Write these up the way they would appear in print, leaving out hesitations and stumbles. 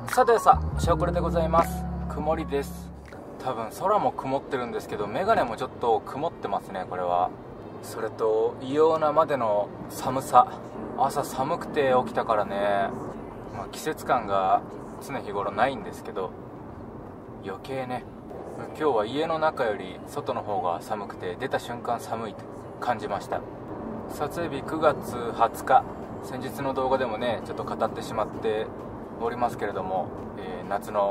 さてさ、シャオクレでございます。曇りです。多分空も曇ってるんですけど、メガネもちょっと曇ってますね、これは。それと異様なまでの寒さ。朝寒くて起きたからね、季節感が常日頃ないんですけど、余計ね、今日は家の中より外の方が寒くて、出た瞬間寒いと感じました。撮影日9月20日、先日の動画でもねちょっと語ってしまっておりますけれども、夏の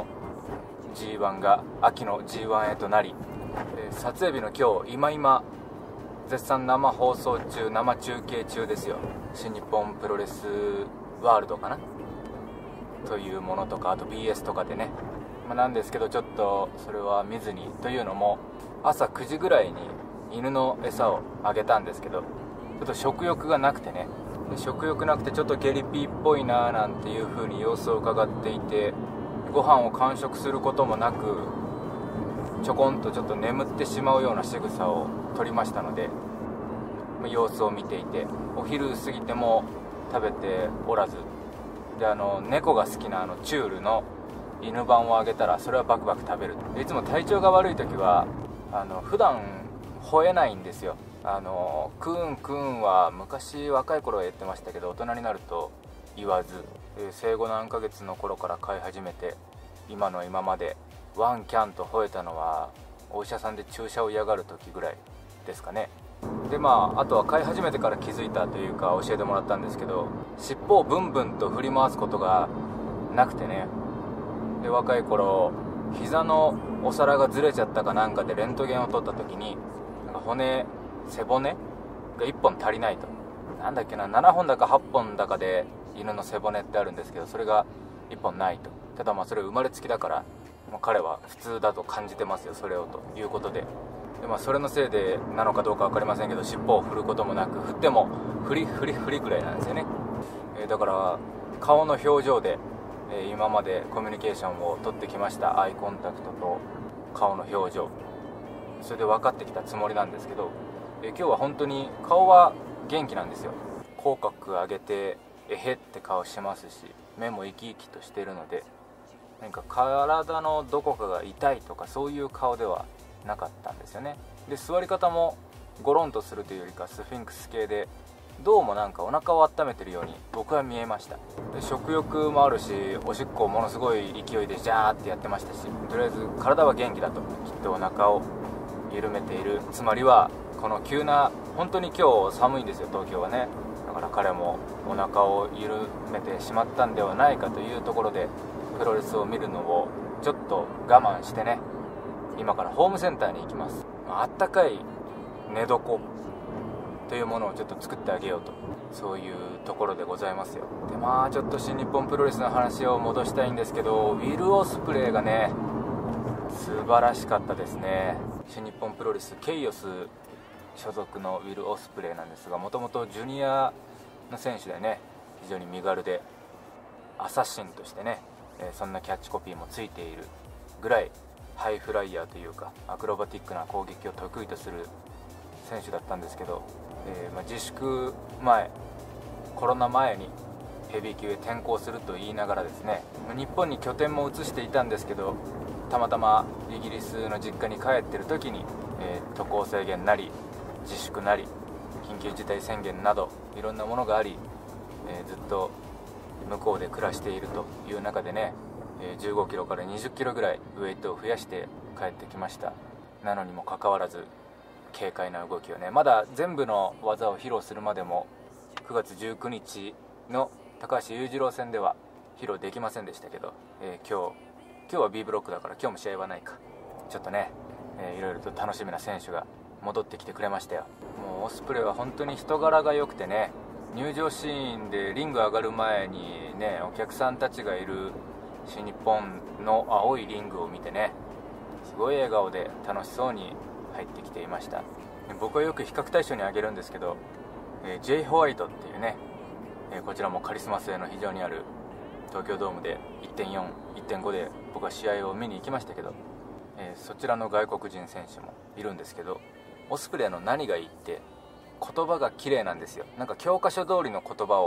G1 が秋の G1 へとなり、撮影日の今日、今絶賛生放送中、生中継中ですよ。新日本プロレスワールドかなというものとか、あと BS とかでね、なんですけど、ちょっとそれは見ずに、というのも朝9時ぐらいに犬の餌をあげたんですけど、ちょっと食欲がなくてね、食欲なくてちょっとゲリピーっぽいななんていう風に様子を伺っていて、ご飯を完食することもなく、ちょこんとちょっと眠ってしまうような仕草を取りましたので、様子を見ていて、お昼過ぎても食べておらずで、猫が好きなチュールの犬版をあげたら、それはバクバク食べる。いつも体調が悪い時は普段吠えないんですよ。クーンクーンは昔若い頃は言ってましたけど、大人になると言わず、生後何ヶ月の頃から飼い始めて、今までワンキャンと吠えたのはお医者さんで注射を嫌がる時ぐらいですかね。であとは飼い始めてから気づいたというか、教えてもらったんですけど、尻尾をブンブンと振り回すことがなくてね。で、若い頃膝のお皿がずれちゃったかなんかでレントゲンを取った時に、背骨が1本足りないと、なんだっけな、7本だか8本だかで犬の背骨ってあるんですけど、それが1本ないと。ただそれ生まれつきだから、彼は普通だと感じてますよ、それをということで、それのせいでなのかどうか分かりませんけど、尻尾を振ることもなく、振ってもフリフリフリぐらいなんですよね。だから顔の表情で、今までコミュニケーションを取ってきました。アイコンタクトと顔の表情、それで分かってきたつもりなんですけど、今日は本当に顔は元気なんですよ。口角上げてえへって顔しますし、目も生き生きとしているので、何か体のどこかが痛いとかそういう顔ではなかったんですよね。で、座り方もゴロンとするというよりかスフィンクス系で、どうもなんかお腹を温めてるように僕は見えました。で、食欲もあるし、おしっこをものすごい勢いでジャーってやってましたし、とりあえず体は元気だと。きっとお腹を緩めている、つまりはこの急な、本当に今日寒いんですよ、東京はね。だから彼もお腹を緩めてしまったんではないかというところで、プロレスを見るのをちょっと我慢してね、今からホームセンターに行きます。あったかい寝床というものをちょっと作ってあげようと、そういうところでございますよ。で、ちょっと新日本プロレスの話を戻したいんですけど、ウィル・オスプレイがね素晴らしかったですね。新日本プロレスケイオス所属のウィル・オスプレイなんですが、もともとジュニアの選手でね、非常に身軽でアサシンとしてね、そんなキャッチコピーもついているぐらいハイフライヤーというかアクロバティックな攻撃を得意とする選手だったんですけど、自粛前、コロナ前にヘビー級へ転向すると言いながらですね、日本に拠点も移していたんですけど、たまたまイギリスの実家に帰ってる時に、渡航制限なり自粛なり緊急事態宣言などいろんなものがあり、ずっと向こうで暮らしているという中でね、15キロから20キロぐらいウェイトを増やして帰ってきました。なのにもかかわらず軽快な動きをね、まだ全部の技を披露するまでも9月19日の高橋裕次郎戦では披露できませんでしたけど、今日は B ブロックだから今日も試合はないか。ちょっとね、いろいろと楽しみな選手が戻ってきてくれましたよ。もうオスプレイは本当に人柄が良くてね、入場シーンでリング上がる前にね、お客さんたちがいる新日本の青いリングを見てね、すごい笑顔で楽しそうに入ってきていました。僕はよく比較対象に挙げるんですけど、J. ホワイトっていうね、こちらもカリスマ性の非常にある、東京ドームで 1.4、1.5 で僕は試合を見に行きましたけど、そちらの外国人選手もいるんですけど、オスプレイの何がいいって言葉が綺麗なんですよ。なんか教科書通りの言葉を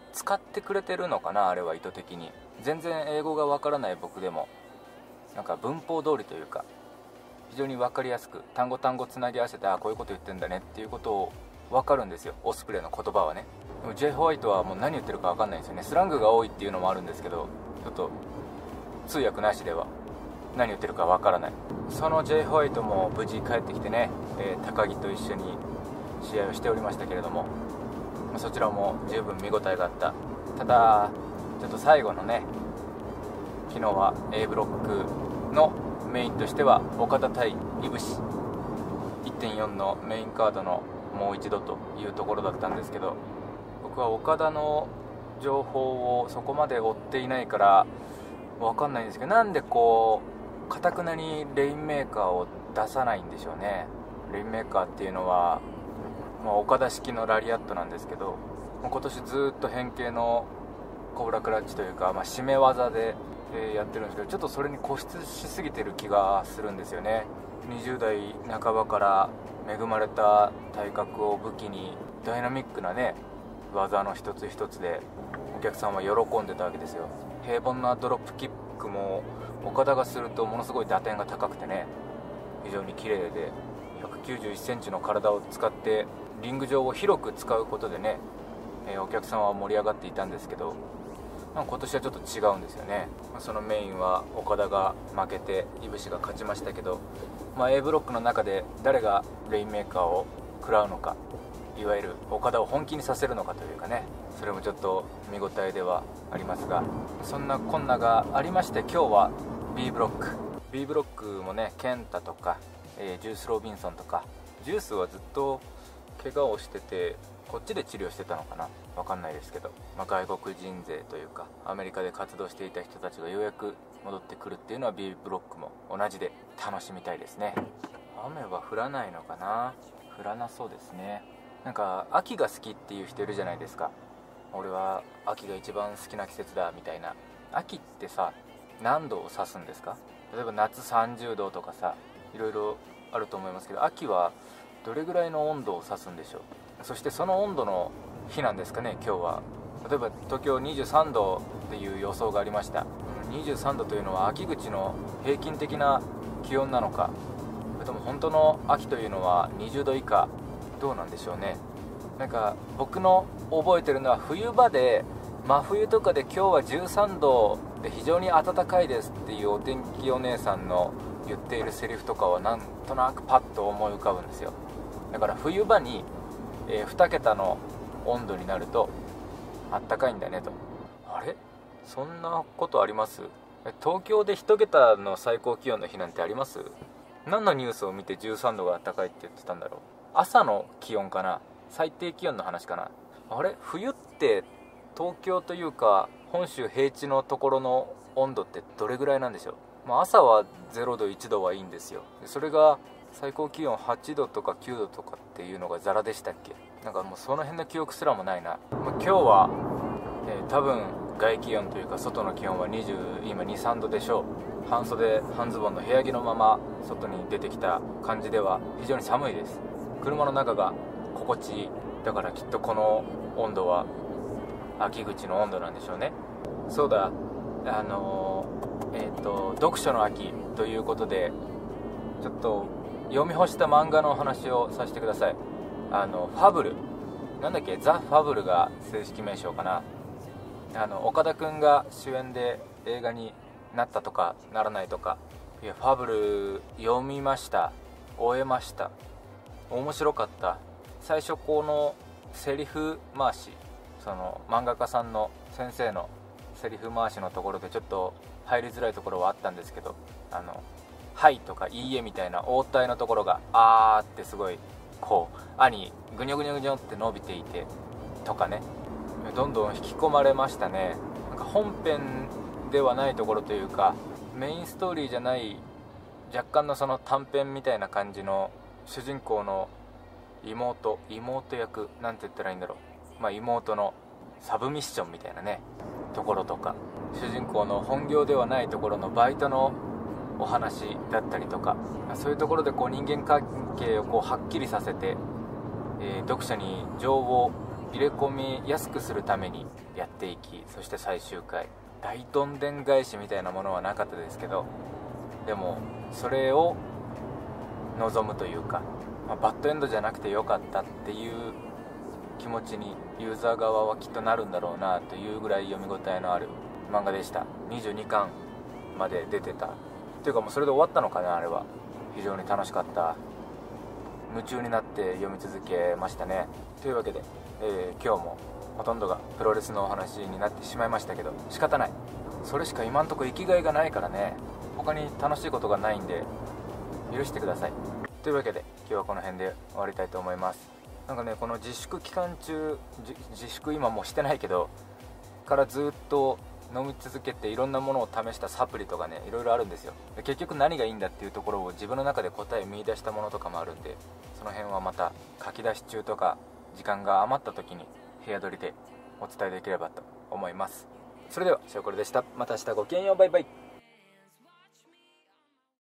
使ってくれてるのかな、あれは意図的に。全然英語がわからない僕でもなんか文法通りというか非常に分かりやすく単語単語つなぎ合わせて、こういうこと言ってんだねっていうことを分かるんですよ、オスプレイの言葉はね。でも J ホワイトはもう何言ってるか分かんないんですよね。スラングが多いっていうのもあるんですけど、ちょっと通訳なしでは何言ってるか分からない。その J ホワイトも無事帰ってきてね、高木と一緒に試合をしておりましたけれども、そちらも十分見応えがあった。ただちょっと最後のね、昨日は A ブロックのメインとしては岡田対いぶし 1.4 のメインカードのもう一度というところだったんですけど、僕は岡田の情報をそこまで追っていないから分かんないんですけど、なんでこうかたくなにレインメーカーを出さないんでしょうね。レインメーカーっていうのは、岡田式のラリアットなんですけど、今年ずっと変形のコブラクラッチというか、締め技で、やってるんですけど、ちょっとそれに固執しすぎてる気がするんですよね。20代半ばから恵まれた体格を武器にダイナミックなね技の一つ一つでお客さんは喜んでたわけですよ。平凡なドロップキックも岡田がするとものすごい打点が高くてね、非常に綺麗で191センチの体を使ってリング上を広く使うことでね、お客さんは盛り上がっていたんですけど、今年はちょっと違うんですよね。そのメインは岡田が負けていぶしが勝ちましたけど、A ブロックの中で誰がレインメーカーを食らうのか、いわゆる岡田を本気にさせるのかというかね、それもちょっと見応えではありますが、そんなこんながありまして、今日は B ブロックもね、ケンタとか、ジュース・ロビンソンとか、ジュースはずっと怪我をしててこっちで治療してたのかな、分かんないですけど、外国人勢というかアメリカで活動していた人たちがようやく戻ってくるっていうのは B ブロックも同じで楽しみたいですね。雨は降らないのかな、降らなそうですね。なんか秋が好きっていう人いるじゃないですか。俺は秋が一番好きな季節だみたいな。秋ってさ、何度を指すんですか？例えば夏30度とかさ、いろいろあると思いますけど、秋はどれぐらいの温度を指すんでしょう。そしてその温度の日なんですかね、今日は。例えば東京23度っていう予想がありました。23度というのは秋口の平均的な気温なのか、それとも本当の秋というのは20度以下、どうなんでしょうね。なんか僕の覚えてるのは、冬場で真冬とかで今日は13度で非常に暖かいですっていうお天気お姉さんの言っているセリフとかはなんとなくパッと思い浮かぶんですよ。だから冬場に2桁の温度になるとあったかいんだねと。あれ、そんなことあります？東京で1桁の最高気温の日なんてあります？何のニュースを見て13度があったかいって言ってたんだろう。朝の気温かな、最低気温の話かな。あれ、冬って東京というか本州平地のところの温度ってどれぐらいなんでしょう。朝は0度1度はいいんですよ。それが最高気温8度とか9度とかっていうのがザラでしたっけ。なんかもうその辺の記憶すらもないな。今日は、多分外気温というか外の気温は今 2,3 度でしょう。半袖半ズボンの部屋着のまま外に出てきた感じでは非常に寒いです。車の中が心地いい。だからきっとこの温度は秋口の温度なんでしょうね。そうだ、読書の秋ということで、ちょっと読み干した漫画のお話をさせてください。ファブルなんだっけ、ザ・ファブルが正式名称かな。岡田くんが主演で映画になったとかならないとか、いやファブル読みました。終えました。面白かった。最初このセリフ回し、その漫画家さんの先生のセリフ回しのところでちょっと入りづらいところはあったんですけど、はいとかいいえみたいな応対のところがあーってすごいこうあにぐにょぐにょぐにょって伸びていてとかね、どんどん引き込まれましたね。なんか本編ではないところというかメインストーリーじゃない若干のその短編みたいな感じの主人公の妹役なんて言ったらいいんだろう、妹のサブミッションみたいなねところとか、主人公の本業ではないところのバイトのお話だったりとか、そういうところでこう人間関係をこうはっきりさせて、読者に情を入れ込みやすくするためにやっていき、そして最終回大どんでん返しみたいなものはなかったですけど、でもそれを望むというか、バッドエンドじゃなくてよかったっていう気持ちにユーザー側はきっとなるんだろうなというぐらい読み応えのある漫画でした。22巻まで出てたっていうか、もうそれで終わったのかな。あれは非常に楽しかった。夢中になって読み続けましたね。というわけで、今日もほとんどがプロレスのお話になってしまいましたけど、仕方ない。それしか今んとこ生きがいがないからね。他に楽しいことがないんで許してください。というわけで今日はこの辺で終わりたいと思います。なんかね、この自粛期間中、自粛今もうしてないけどからずっと飲み続けていろんなものを試したサプリとかね、いろいろあるんですよ。で結局何がいいんだっていうところを自分の中で答え見出したものとかもあるんで、その辺はまた書き出し中とか時間が余った時に部屋撮りでお伝えできればと思います。それではショーコルでした。また明日ごきげんよう。バイバイ。